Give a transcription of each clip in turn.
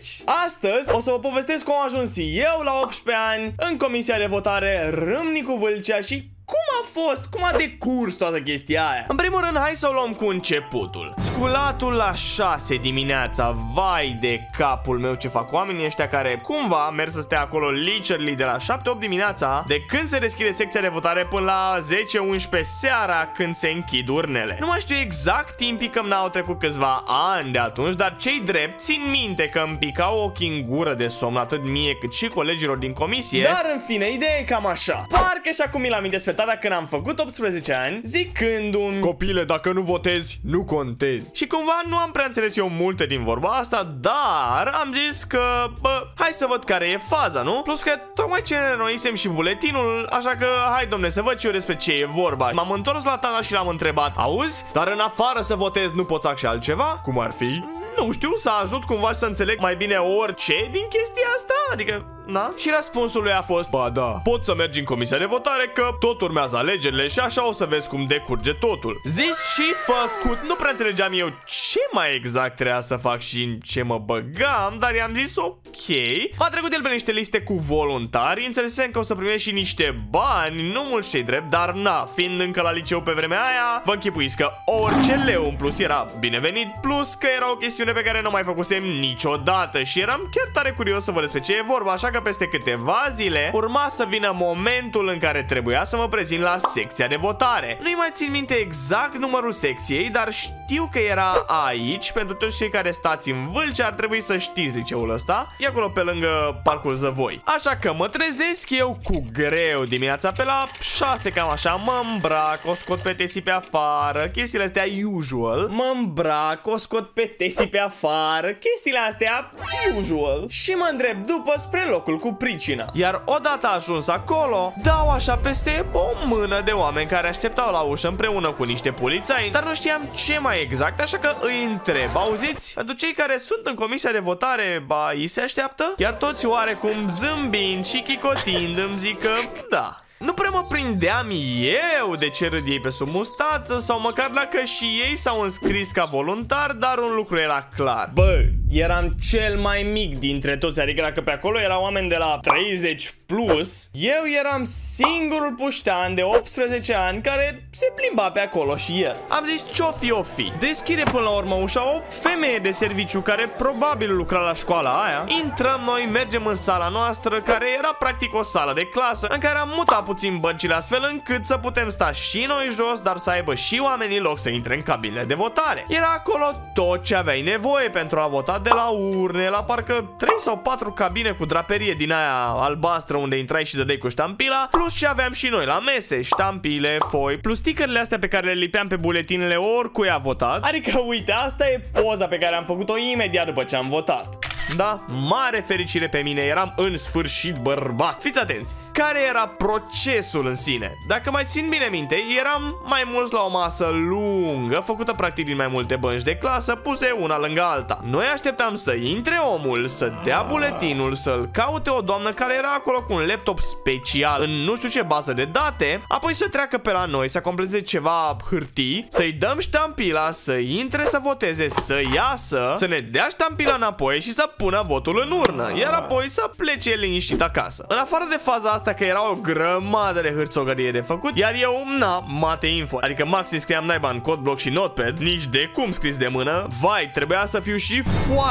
Astăzi o să vă povestesc cum am ajuns eu la 18 ani în comisia de votare Râmnicu Vâlcea și cum a fost, cum a decurs toată chestia aia. În primul rând, hai să o luăm cu începutul. Sculatul la 6 dimineața. Vai de capul meu ce fac oamenii ăștia care cumva merg să stea acolo literally de la 7-8 dimineața, de când se deschide secția de votare până la 10-11 seara când se închid urnele. Nu mai știu exact timpii că n-au trecut câțiva ani de atunci, dar cei drept țin minte că îmi picau ochii în gură de somn atât mie cât și colegilor din comisie. Dar în fine, ideea e cam așa. Parcă și acum mi-l amintesc pe tata când am făcut 18 ani, zicându-mi: copile, dacă nu votezi, nu contezi. Și cumva nu am prea înțeles eu multe din vorba asta, dar am zis că, bă, hai să văd care e faza, nu? Plus că tocmai ce renoisem și buletinul, așa că hai, domne, să văd și eu despre ce e vorba. M-am întors la tata și l-am întrebat: auzi, dar în afară să votezi nu poți și altceva? Cum ar fi? Nu știu, să ajut cumva să înțeleg mai bine orice din chestia asta? Adică, na? Și răspunsul lui a fost: ba da, poți să mergi în comisia de votare că tot urmează alegerile și așa o să vezi cum decurge totul. Zis și făcut. Nu prea înțelegeam eu ce mai exact trebuia să fac și în ce mă băgam, dar i-am zis ok. M-a trecut el pe niște liste cu voluntari, înțelesem că o să primești și niște bani, nu mulți cei drept, dar na, fiind încă la liceu pe vremea aia, vă închipuiți că orice leu în plus era binevenit, plus că era o chestiune pe care nu mai făcusem niciodată și eram chiar tare curios să văd despre ce e vorba, așa că peste câteva zile urma să vină momentul în care trebuia să mă prezint la secția de votare. Nu-i mai țin minte exact numărul secției, dar știu că era aici. Pentru toți cei care stați în Vâlcea ar trebui să știți liceul ăsta. E acolo pe lângă Parcul Zăvoi. Așa că mă trezesc eu cu greu dimineața pe la 6, cam așa, mă îmbrac, o scot pe Tesi pe afară, chestiile astea usual. Mă îmbrac, o scot pe Tesi pe afară, chestiile astea usual. Și mă îndrept după spre locul cu pricina. Iar odată ajuns acolo, dau așa peste o mână de oameni care așteptau la ușă împreună cu niște polițai, dar nu știam ce mai exact, așa că îi întreb: auziți, pentru cei care sunt în comisia de votare, ba, ei se așteaptă? Iar toți oarecum zâmbind și chicotind îmi zic că da. Nu prea mă prindeam eu de ce râd ei pe sub mustață sau măcar dacă și ei s-au înscris ca voluntar, dar un lucru era clar. Bă, eram cel mai mic dintre toți, adică dacă pe acolo erau oameni de la 30 plus, eu eram singurul puștean de 18 ani care se plimba pe acolo și el. Am zis ce-o fi, o fi. Deschide până la urmă ușa o femeie de serviciu care probabil lucra la școala aia. Intrăm noi, mergem în sala noastră, care era practic o sală de clasă în care am mutat puțin băncile astfel încât să putem sta și noi jos, dar să aibă și oamenii loc să intre în cabinele de votare. Era acolo tot ce aveai nevoie pentru a vota, de la urne, la parcă 3 sau 4 cabine cu draperie din aia albastră unde intrai și dădeai cu ștampila, plus ce aveam și noi la mese, ștampile, foi, plus stickerele astea pe care le lipeam pe buletinele oricui a votat. Adică uite, asta e poza pe care am făcut-o imediat după ce am votat. Da, mare fericire pe mine, eram în sfârșit bărbat. Fiți atenți, care era procesul în sine? Dacă mai țin bine minte, eram mai mulți la o masă lungă, făcută practic din mai multe bănci de clasă, puse una lângă alta. Noi așteptam să intre omul, să dea buletinul, să-l caute o doamnă care era acolo cu un laptop special în nu știu ce bază de date, apoi să treacă pe la noi, să completeze ceva hârtii, să-i dăm ștampila, să intre să voteze, să iasă, să ne dea ștampila înapoi și să pună votul în urnă, iar apoi să plece el liniștit acasă. În afară de faza asta că era o grămadă de hârțogărie de făcut, iar eu, na, mate info, adică maxim scriam naiba în cod block și notepad, nici de cum scris de mână. Vai, trebuia să fiu și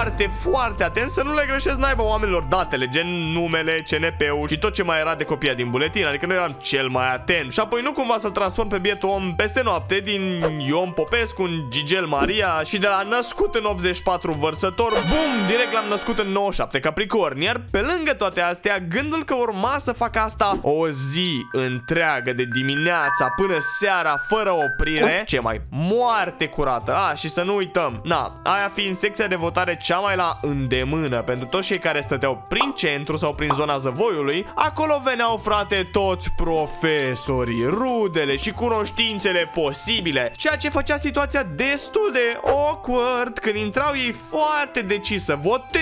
foarte atent să nu le greșesc naiba oamenilor datele, gen numele, CNP-ul și tot ce mai era de copiat din buletin, adică nu eram cel mai atent. Și apoi nu cumva să-l transform pe bietul om peste noapte din Ion Popescu în Gigel Maria și de la născut în 84 vărsător, bum, direct l-am născut în 97 Capricorn. Iar pe lângă toate astea, gândul că urma să fac asta o zi întreagă de dimineața până seara fără oprire, ce mai moarte curată. Și să nu uităm, na, aia fiind secția de votare cea mai la îndemână pentru toți cei care stăteau prin centru sau prin zona Zăvoiului, acolo veneau, frate, toți profesorii, rudele și cunoștințele posibile, ceea ce făcea situația destul de awkward când intrau ei foarte decis să voteze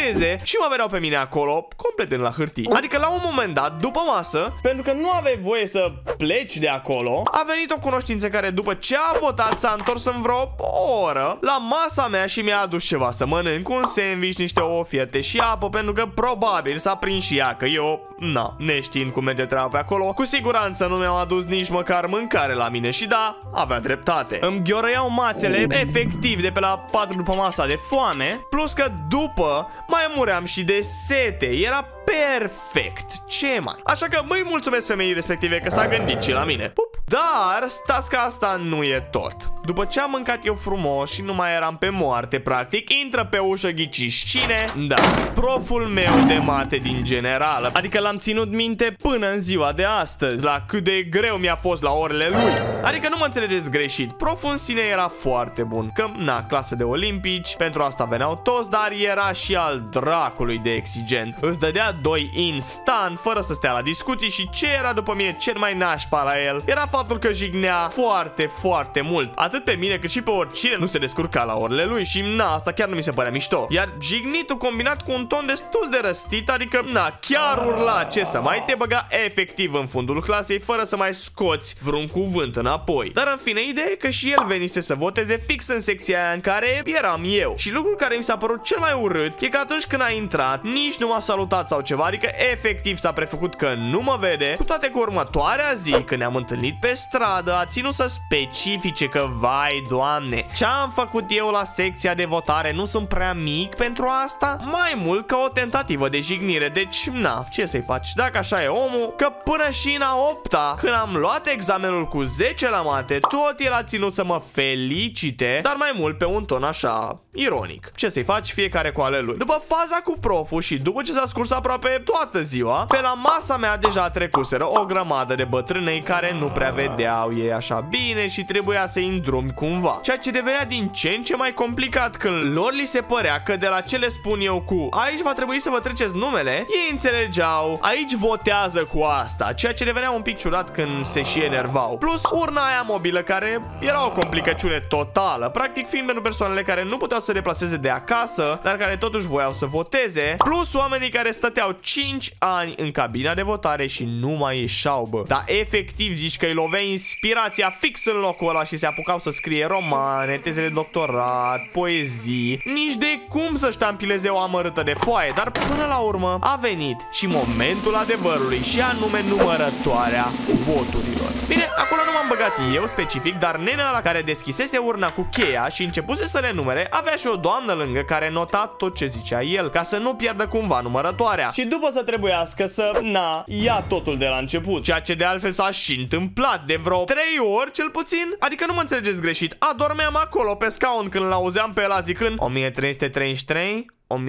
noteze și mă vedeau pe mine acolo, completând la hârtii. Adică la un moment dat, după masă, pentru că nu aveai voie să pleci de acolo, a venit o cunoștință care după ce a votat s-a întors în vreo oră la masa mea și mi-a adus ceva să mănânc, un sandwich, niște ofierte și apă, pentru că probabil s-a prins și ea, că eu, neștiind cum merge treaba pe acolo, cu siguranță nu mi-au adus nici măcar mâncare la mine și da, avea dreptate. Îmi gheorăiau mațele efectiv de pe la 4 după masa de foame, plus că după mai muream și de sete. Era perfect. Ce mai? Așa că îi mulțumesc femeii respective că s-a gândit și la mine. Pup. Dar stați că asta nu e tot. După ce am mâncat eu frumos și nu mai eram pe moarte, practic, intră pe ușă, ghiciți cine? Da, proful meu de mate din generală. Adică l-am ținut minte până în ziua de astăzi, la cât de greu mi-a fost la orele lui. Adică nu mă înțelegeți greșit, proful în sine era foarte bun, că, clasă de olimpici, pentru asta veneau toți, dar era și al dracului de exigent. Îți dădea 2 instant, fără să stea la discuții și ce era după mine cel mai nașpa la el era faptul că jignea foarte, foarte mult. Atât pe mine cât și pe oricine nu se descurca la orele lui și asta chiar nu mi se părea mișto. Iar jignitul combinat cu un ton destul de răstit, adică chiar urla, ce să mai, te băga efectiv în fundul clasei fără să mai scoți vreun cuvânt înapoi. Dar în fine, ideea e că și el venise să voteze fix în secția aia în care eram eu. Și lucrul care mi s-a părut cel mai urât e că atunci când a intrat, nici nu m-a salutat sau ceva, adică efectiv s-a prefăcut că nu mă vede, cu toate că următoarea zi, când ne-am întâlnit pe stradă, a ținut să specifice că, vai, doamne, ce-am făcut eu la secția de votare nu sunt prea mic pentru asta? Mai mult ca o tentativă de jignire, deci, ce să-i faci? Dacă așa e omul, că până și în a 8-a, când am luat examenul cu 10 la mate, tot el a ținut să mă felicite, dar mai mult pe un ton așa, ironic. Ce să-i faci? Fiecare cu ale lui. După faza cu proful și după ce s-a scurs aproape toată ziua, pe la masa mea deja trecuseră o grămadă de bătrânei care nu prea vedeau ei așa bine și trebuia să-i îndrumi cumva. Ceea ce devenea din ce în ce mai complicat când lor li se părea că de la ce le spun eu cu aici va trebui să vă treceți numele, ei înțelegeau aici votează cu asta, ceea ce devenea un pic ciudat când se și enervau. Plus urna aia mobilă care era o complicăciune totală, practic fiind pentru persoanele care nu puteau să se deplaseze de acasă, dar care totuși voiau să voteze, plus oamenii care stăteau 5 ani în cabina de votare și nu mai ieșeau, bă. Dar efectiv zici că îi lovea inspirația fix în locul ăla și se apucau să scrie romane, teze de doctorat, poezii, nici de cum să ștampileze o amărâtă de foaie, dar până la urmă a venit și momentul adevărului și anume numărătoarea voturilor. Bine, acolo nu m-am băgat eu specific, dar nenea la care deschisese urna cu cheia și începuse să le numere, avea și o doamnă lângă care nota tot ce zicea el, ca să nu pierdă cumva numărătoarea. Și după să trebuiască să, ia totul de la început, ceea ce de altfel s-a și întâmplat de vreo 3 ori cel puțin. Adică nu mă înțelegeți greșit, adormeam acolo pe scaun când l-auzeam pe ăla zicând 1333,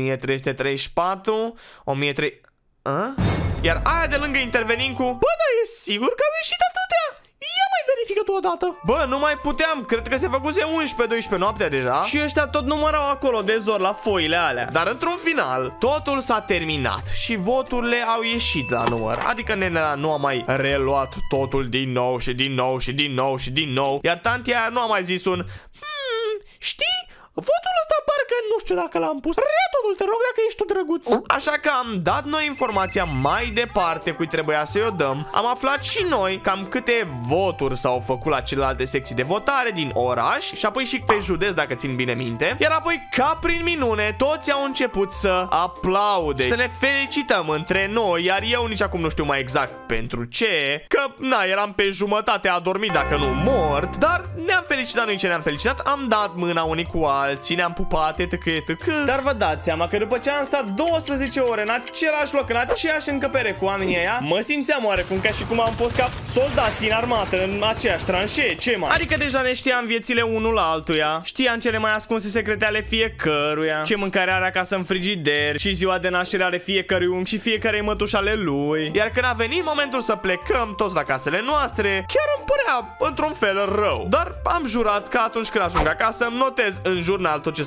1334, 1300... Iar aia de lângă intervenind cu bă, dar e sigur că am ieșit atâtea? Ia mai verifică tu odată. Bă, nu mai puteam, cred că se făcuse 11-12 noaptea deja și ăștia tot numărau acolo de zor la foile alea. Dar într-un final, totul s-a terminat și voturile au ieșit la număr. Adică nenea nu a mai reluat totul din nou și din nou și din nou și din nou. Iar tantia aia nu a mai zis un știi? Votul ăsta parcă nu știu dacă l-am pus. Rea totul, te rog, dacă ești tu drăguț. Așa că am dat noi informația mai departe cui trebuia să-i o dăm. Am aflat și noi cam câte voturi s-au făcut la celelalte secții de votare din oraș și apoi și pe județ, dacă țin bine minte. Iar apoi, ca prin minune, toți au început să aplaude și să ne felicităm între noi. Iar eu nici acum nu știu mai exact pentru ce, că, eram pe jumătate adormit dacă nu mort. Dar ne-am felicitat noi ce ne-am felicitat. Am dat mâna unii cu alții, ne-am pupat, etc. Dar vă dați seama că după ce am stat 12 ore în același loc, în aceeași încăpere cu oamenii ăia, mă simțeam oarecum ca și cum am fost ca soldații în armată, în aceeași tranșee, ce mai? Adică deja ne știam viețile unul la altuia, știam cele mai ascunse secrete ale fiecăruia, ce mâncare are acasă în frigider și ziua de naștere ale fiecărui unchi și fiecare mătuș ale lui. Iar când a venit momentul să plecăm toți la casele noastre, chiar îmi părea într-un fel rău. Dar am jurat că atunci când ajung acasă îmi notez în jurnal tot ce s-a întâmplat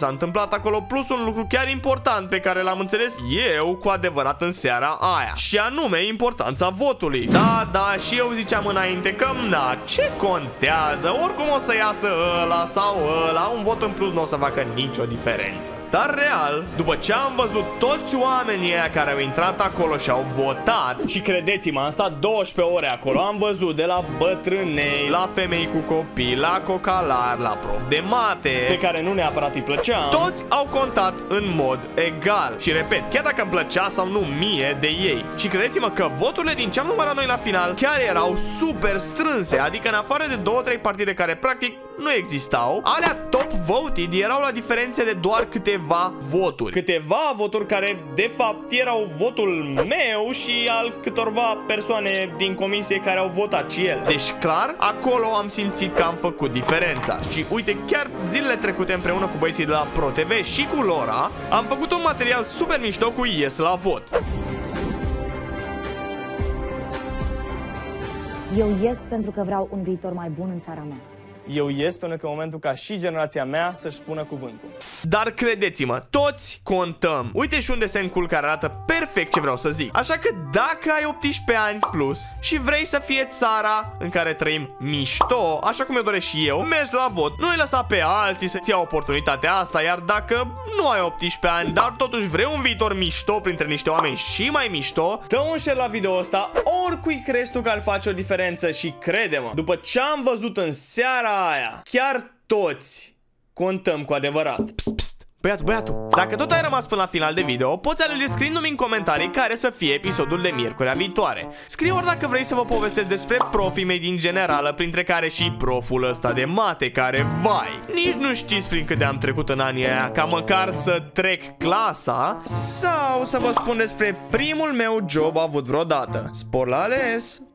întâmplat acolo, plus un lucru chiar important pe care l-am înțeles eu cu adevărat în seara aia, și anume importanța votului. Da, și eu ziceam înainte că, na, ce contează, oricum o să iasă ăla sau ăla, un vot în plus nu o să facă nicio diferență. Dar real, după ce am văzut toți oamenii ăia care au intrat acolo și au votat, și credeți-mă, am stat 12 ore acolo, am văzut de la bătrânei, la femei cu copii, la cocalar, la prof de mate, pe care nu neapărat îi plăcea, toți au contat în mod egal. Și repet, chiar dacă îmi plăcea sau nu mie de ei. Și credeți-mă că voturile din ce am numărat noi la final chiar erau super strânse, adică în afară de 2-3 partide care practic nu existau, alea top voted erau la diferențe de doar câteva voturi. Câteva voturi care de fapt erau votul meu și al câtorva persoane din comisie care au votat și el. Deci clar, acolo am simțit că am făcut diferența. Și uite, chiar zilele trecute împreună cu băieții de la ProTV și cu Lora am făcut un material super mișto cu Yes la vot. Eu ies pentru că vreau un viitor mai bun în țara mea. Eu ies pentru că e momentul ca și generația mea să-și spună cuvântul. Dar credeți-mă, toți contăm. Uite și unde se încul care arată perfect ce vreau să zic. Așa că dacă ai 18 ani plus și vrei să fie țara în care trăim mișto, așa cum eu doresc și eu, mergi la vot. Nu îi lăsa pe alții să-ți ia oportunitatea asta. Iar dacă nu ai 18 ani, dar totuși vrei un viitor mișto printre niște oameni și mai mișto, dă un share la video ăsta oricui crezi tu că ar face o diferență. Și crede-mă, după ce am văzut în seara aia, chiar toți contăm cu adevărat. Pst, băiatul, dacă tot ai rămas până la final de video, poți alege scriindu-mi în comentarii care să fie episodul de miercurea viitoare. Scrie ori dacă vrei să vă povestesc despre profii mei din generală, printre care și proful ăsta de mate, care, vai, nici nu știți prin câte am trecut în anii aia, ca măcar să trec clasa, sau să vă spun despre primul meu job avut vreodată. Spor la ales!